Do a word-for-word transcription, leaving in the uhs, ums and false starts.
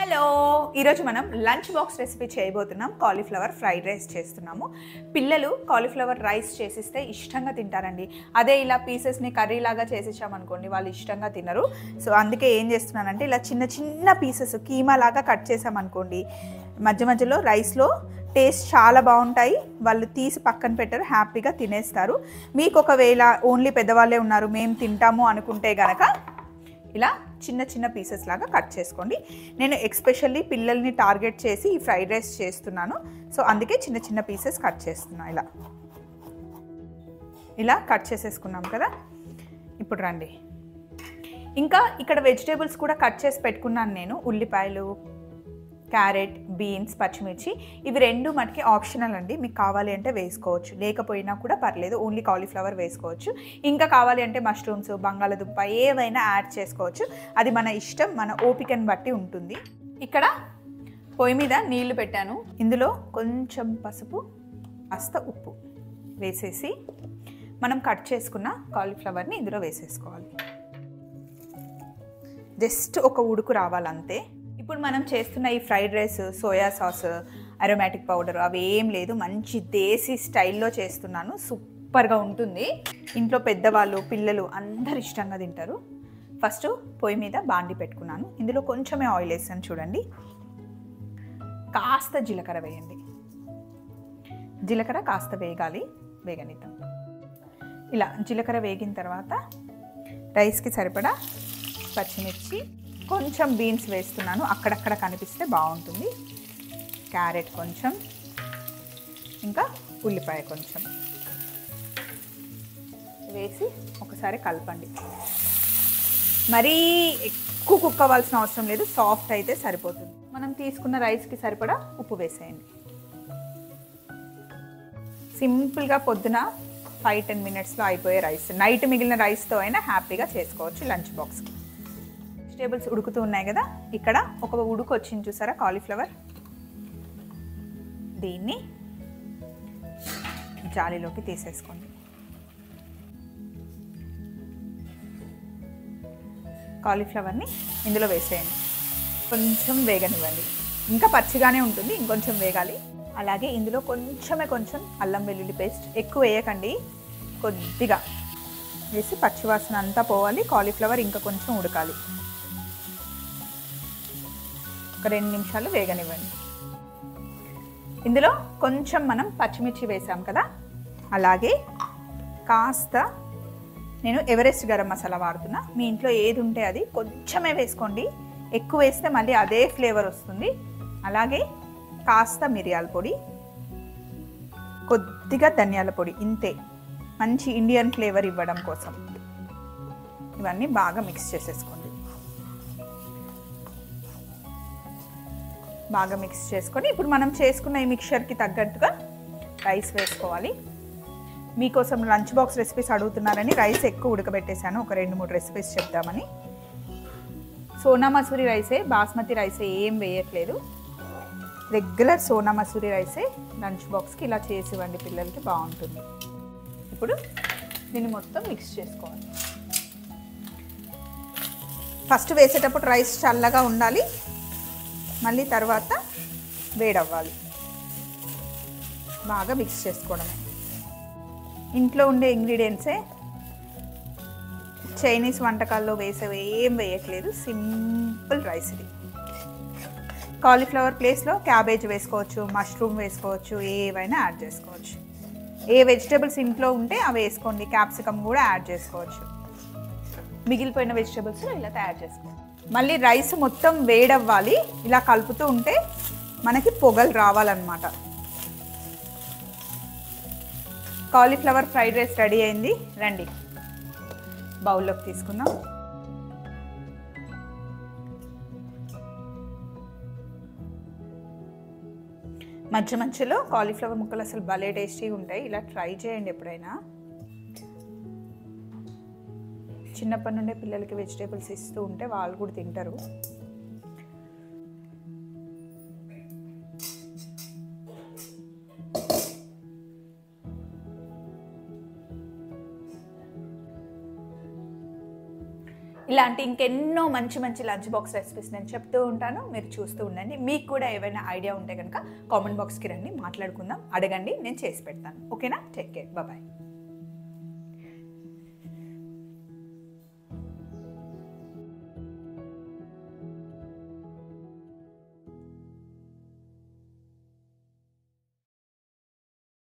Hello ఈరోజు మనం lunch box recipe చేయబోతున్నాం. కాలీఫ్లవర్ ఫ్రైడ్ రైస్ చేస్తున్నాము. పిల్లలు కాలీఫ్లవర్ రైస్ చేసిస్తే ఇష్టంగా తింటారండి. అదే ఇలా పీసెస్ని కర్రీ లాగా చేసేసామనుకోండి వాళ్ళు ఇష్టంగా తినరు. సో అందుకే ఏం చేస్తున్నానంటే ఇలా చిన్న చిన్న పీసెస్ కీమా లాగా కట్ చేసామనుకోండి మధ్య మధ్యలో రైస్లో టేస్ట్ చాలా బాగుంటాయి. వాళ్ళు తీసి పక్కన పెట్టారు, హ్యాపీగా తినేస్తారు. మీకు ఒకవేళ ఓన్లీ పెద్దవాళ్ళే ఉన్నారు మేము తింటాము అనుకుంటే గనక ఇలా చిన్న చిన్న పీసెస్ లాగా కట్ చేసుకోండి. నేను ఎక్స్పెషల్లీ పిల్లల్ని టార్గెట్ చేసి ఈ ఫ్రైడ్ రైస్ చేస్తున్నాను. సో అందుకే చిన్న చిన్న పీసెస్ కట్ చేస్తున్నాను. ఇలా ఇలా కట్ చేసేసుకున్నాం కదా. ఇప్పుడు రండి, ఇంకా ఇక్కడ వెజిటేబుల్స్ కూడా కట్ చేసి పెట్టుకున్నాను నేను. ఉల్లిపాయలు, క్యారెట్, బీన్స్, పచ్చిమిర్చి ఇవి రెండు మనకి ఆప్షనల్ అండి. మీకు కావాలి అంటే వేసుకోవచ్చు, లేకపోయినా కూడా పర్లేదు, ఓన్లీ కాలీఫ్లవర్ వేసుకోవచ్చు. ఇంకా కావాలి అంటే మష్రూమ్స్, బంగాళదుంప ఏవైనా యాడ్ చేసుకోవచ్చు. అది మన ఇష్టం, మన ఓపికను బట్టి ఉంటుంది. ఇక్కడ పొయ్యి మీద నీళ్లు పెట్టాను. ఇందులో కొంచెం పసుపు, కాస్త ఉప్పు వేసేసి మనం కట్ చేసుకున్న కాలీఫ్లవర్ని ఇందులో వేసేసుకోవాలి. జస్ట్ ఒక ఉడుకు రావాలంతే. ఇప్పుడు మనం చేస్తున్న ఈ fried rice soya sauce, aromatic powder అవి ఏం లేదు, మంచి దేశీ స్టైల్లో చేస్తున్నాను. సూపర్గా ఉంటుంది. ఇంట్లో పెద్దవాళ్ళు, పిల్లలు అందరు ఇష్టంగా తింటారు. ఫస్ట్ పొయ్యి మీద బాండి పెట్టుకున్నాను. ఇందులో కొంచెమే ఆయిల్ వేసాను చూడండి. కాస్త జీలకర్ర వేయండి. జీలకర్ర కాస్త వేగాలి, వేగనిద్దాం. ఇలా జీలకర్ర వేగిన తర్వాత రైస్కి సరిపడా పచ్చిమిర్చి, కొంచెం బీన్స్ వేస్తున్నాను, అక్కడక్కడ కనిపిస్తే బాగుంటుంది. క్యారెట్ కొంచెం, ఇంకా ఉల్లిపాయ కొంచెం వేసి ఒకసారి కలపండి. మరీ ఎక్కువ కుక్ అవ్వాల్సిన అవసరం లేదు, సాఫ్ట్ అయితే సరిపోతుంది. మనం తీసుకున్న రైస్కి సరిపడా ఉప్పు వేసేయండి. సింపుల్గా పొద్దున ఫైవ్ టెన్ మినిట్స్లో అయిపోయే రైస్. నైట్ మిగిలిన రైస్తో అయినా హ్యాపీగా చేసుకోవచ్చు లంచ్ బాక్స్కి. వెజిటేబుల్స్ ఉడుకుతూ ఉన్నాయి కదా, ఇక్కడ ఒక ఉడుకు వచ్చింది చూసారా కాలీఫ్లవర్. దీన్ని జాలీలోకి తీసేసుకోండి. కాలీఫ్లవర్ని ఇందులో వేసేయండి. కొంచెం వేగనివ్వండి, ఇంకా పచ్చిగానే ఉంటుంది, ఇంకొంచెం వేగాలి. అలాగే ఇందులో కొంచెమే కొంచెం అల్లం వెల్లుల్లి పేస్ట్, ఎక్కువ వేయకండి, కొద్దిగా వేసి పచ్చివాసన అంతా పోవాలి. కాలీఫ్లవర్ ఇంకా కొంచెం ఉడకాలి. ఒక రెండు నిమిషాలు వేగనివ్వండి. ఇందులో కొంచెం మనం పచ్చిమిర్చి వేసాం కదా, అలాగే కాస్త నేను ఎవరెస్ట్ గరం మసాలా వాడుతున్నా. మీ ఇంట్లో ఏది ఉంటే అది కొంచెమే వేసుకోండి, ఎక్కువ వేస్తే మళ్ళీ అదే ఫ్లేవర్ వస్తుంది. అలాగే కాస్త మిరియాల పొడి, కొద్దిగా ధనియాల పొడి, ఇంతే, మంచి ఇండియన్ ఫ్లేవర్ ఇవ్వడం కోసం. ఇవన్నీ బాగా మిక్స్ చేసేసుకోండి. బాగా మిక్స్ చేసుకొని ఇప్పుడు మనం చేసుకున్న ఈ మిక్చర్కి తగ్గట్టుగా రైస్ వేసుకోవాలి. మీకోసం లంచ్ బాక్స్ రెసిపీస్ అడుగుతున్నారని రైస్ ఎక్కువ ఉడకబెట్టేశాను, ఒక రెండు మూడు రెసిపీస్ చెప్తామని. సోనా మసూరి రైసే, బాస్మతి రైసే ఏం వేయట్లేదు. రెగ్యులర్ సోనా మసూరి రైసే లంచ్ బాక్స్కి ఇలా చేసి ఇవ్వండి, పిల్లలకి బాగుంటుంది. ఇప్పుడు దీన్ని మొత్తం మిక్స్ చేసుకోవాలి. ఫస్ట్ వేసేటప్పుడు రైస్ చల్లగా ఉండాలి, మళ్ళీ తర్వాత వేడవ్వాలి. బాగా మిక్స్ చేసుకోవడమే. ఇంట్లో ఉండే ఇంగ్రీడియంట్సే, చైనీస్ వంటకాల్లో వేసేవి ఏం వేయట్లేదు, సింపుల్ రైస్ ఇది. కాలీఫ్లవర్ ప్లేస్లో క్యాబేజ్ వేసుకోవచ్చు, మష్రూమ్ వేసుకోవచ్చు, ఏవైనా యాడ్ చేసుకోవచ్చు. ఏ వెజిటేబుల్స్ ఇంట్లో ఉంటే అవి వేసుకోండి. క్యాప్సికమ్ కూడా యాడ్ చేసుకోవచ్చు. మిగిలిపోయిన వెజిటేబుల్స్ ఇలా తయారు చేసుకోండి. మళ్ళీ రైస్ మొత్తం వేడవ్వాలి. ఇలా కలుపుతూ ఉంటే మనకి పొగలు రావాలన్నమాట. కాలీఫ్లవర్ ఫ్రైడ్ రైస్ రెడీ అయింది. రండి బౌల్లోకి తీసుకుందాం. మధ్య మధ్యలో కాలీఫ్లవర్ ముక్కలు అసలు భలే టేస్టీగా ఉంటాయి. ఇలా ట్రై చేయండి ఎప్పుడైనా. చిన్నప్పటి నుండే పిల్లలకి వెజిటేబుల్స్ ఇస్తూ ఉంటే వాళ్ళు కూడా తింటారు. ఇలాంటి ఇంకెన్నో మంచి మంచి లంచ్ బాక్స్ రెసిపీస్ నేను చెప్తూ ఉంటాను, మీరు చూస్తూ ఉండండి. మీకు కూడా ఏమైనా ఐడియా ఉంటే కనుక కామెంట్ బాక్స్కి రండి, మాట్లాడుకుందాం, అడగండి, నేను చేసి పెడతాను. ఓకేనా? Take care, bye.